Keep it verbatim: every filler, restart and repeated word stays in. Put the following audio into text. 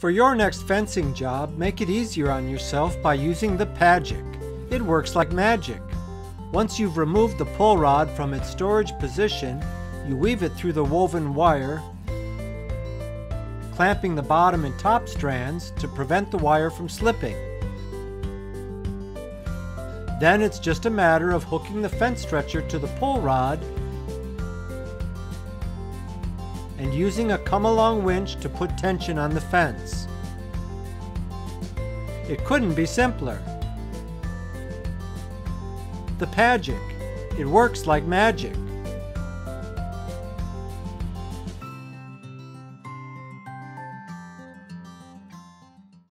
For your next fencing job, make it easier on yourself by using the PAJIK. It works like magic. Once you've removed the pull rod from its storage position, you weave it through the woven wire, clamping the bottom and top strands to prevent the wire from slipping. Then it's just a matter of hooking the fence stretcher to the pull rod and using a come-along winch to put tension on the fence. It couldn't be simpler. The PAJIK. It works like magic.